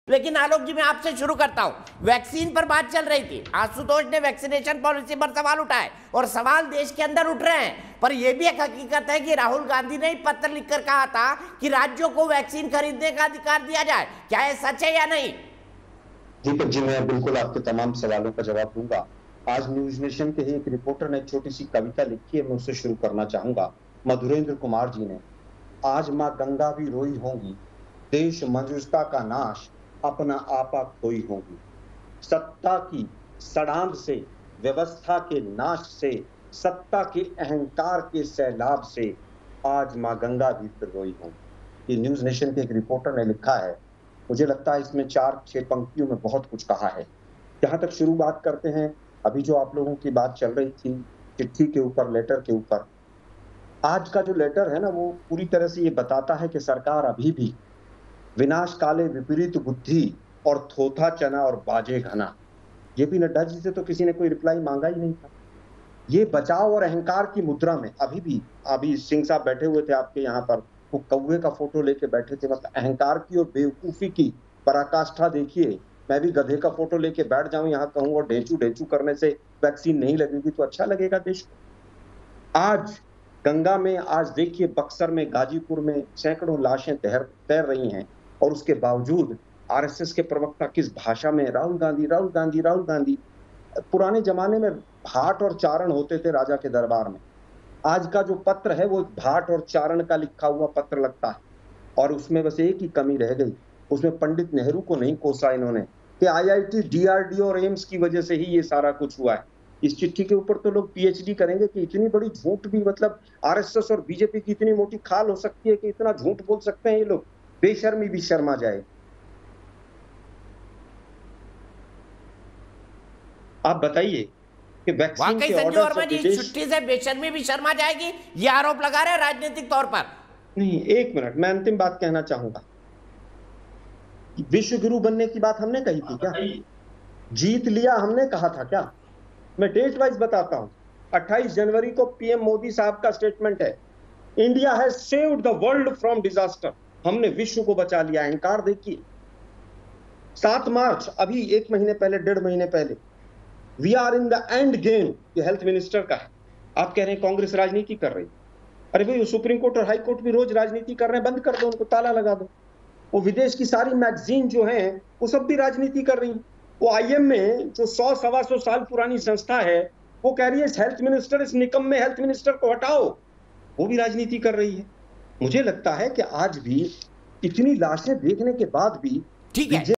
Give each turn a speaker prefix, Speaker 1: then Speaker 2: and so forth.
Speaker 1: लेकिन आलोक जी, मैं आपसे शुरू करता हूं। वैक्सीन पर बात चल रही थी, आशुतोष ने वैक्सीनेशन पॉलिसी पर सवाल उठाए और सवाल देश के अंदर उठ रहे हैं। पर यह भी एक हकीकत है कि राहुल गांधी ने पत्र लिखकर कहा था कि राज्यों को वैक्सीन खरीदने का अधिकार दिया जाए। क्या यह सच है या नहीं?
Speaker 2: दीपक जी, मैं बिल्कुल आपके तमाम सवालों का जवाब दूंगा। आज न्यूज नेशन के ही एक रिपोर्टर ने एक छोटी सी कविता लिखी है, मैं उससे शुरू करना चाहूंगा। मधुरेंद्र कुमार जी ने, आज माँ गंगा भी रोई होंगी, देश मंजुषता का नाश, अपना आपा खोई होंगी। सत्ता की सड़ांध से, व्यवस्था के नाश से, सत्ता के अहंकार के सैलाब से, आज माँ गंगा भी फिर रोई होंगी। ये न्यूज नेशन के एक रिपोर्टर ने लिखा है। मुझे लगता है इसमें 4-6 पंक्तियों में बहुत कुछ कहा है। जहां तक शुरू बात करते हैं, अभी जो आप लोगों की बात चल रही थी चिट्ठी के ऊपर, लेटर के ऊपर, आज का जो लेटर है ना, वो पूरी तरह से ये बताता है कि सरकार अभी भी विनाश काले विपरीत बुद्धि और थोथा चना और बाजे घना। जेपी नड्डा जी से तो किसी ने कोई रिप्लाई मांगा ही नहीं था। ये बचाव और अहंकार की मुद्रा में अभी सिंह साहब बैठे हुए थे आपके यहाँ पर, वो कौवे का फोटो लेके बैठे थे। मतलब अहंकार की और बेवकूफी की पराकाष्ठा देखिए। मैं भी गधे का फोटो लेके बैठ जाऊं यहाँ, कहूं और ढेंचू ढेंचू करने से वैक्सीन नहीं लगेगी तो अच्छा लगेगा देश को। आज गंगा में, आज देखिए बक्सर में, गाजीपुर में सैकड़ों लाशें तैर रही हैं और उसके बावजूद आरएसएस के प्रवक्ता किस भाषा में राहुल गांधी राहुल गांधी राहुल गांधी। पुराने जमाने में भाट और चारण होते थे राजा के दरबार में। आज का जो पत्र है वो भाट और चारण का लिखा हुआ पत्र लगता है। और उसमें बस एक ही कमी रह गई, उसमें पंडित नेहरू को नहीं कोसा इन्होंने कि आईआईटी, डीआरडीओ और एम्स की वजह से ही ये सारा कुछ हुआ है। इस चिट्ठी के ऊपर तो लोग पीएचडी करेंगे कि इतनी बड़ी झूठ भी, मतलब आरएसएस और बीजेपी की इतनी मोटी खाल हो सकती है कि इतना झूठ बोल सकते हैं ये लोग। बेशर्मी भी शर्मा जाए। आप बताइए कि वैक्सीन के
Speaker 1: संजय वर्मा
Speaker 2: ऑर्डर
Speaker 1: जी, छुट्टी से बेशर्मी भी शर्मा जाएगी, ये आरोप लगा रहे हैं राजनीतिक तौर पर।
Speaker 2: नहीं, एक मिनट, मैं अंतिम बात कहना चाहूंगा। विश्व गुरु बनने की बात हमने कही थी क्या? जीत लिया हमने कहा था क्या? मैं डेट वाइज बताता हूं। 28 जनवरी को पीएम मोदी साहब का स्टेटमेंट है, India has saved the world from disaster. हमने विश्व को बचा लिया। अहंकार देखिए। 7 मार्च, अभी 1 महीने पहले, 1.5 महीने पहले, we are in the end game, ये हेल्थ मिनिस्टर का है। आप कह रहे हैं कांग्रेस राजनीति कर रही। अरे भाई, सुप्रीम कोर्ट और हाई कोर्ट भी रोज राजनीति कर रहे हैं, बंद कर दो उनको, ताला लगा दो। वो विदेश की सारी मैगजीन जो है वो सब भी राजनीति कर रही है। वो आईएम में जो 100-125 साल पुरानी संस्था है, वो कह रही है इस हेल्थ मिनिस्टर, इस निकम्मे हेल्थ मिनिस्टर को हटाओ, वो भी राजनीति कर रही है। मुझे लगता है कि आज भी इतनी लाशें देखने के बाद भी
Speaker 1: ठीक है।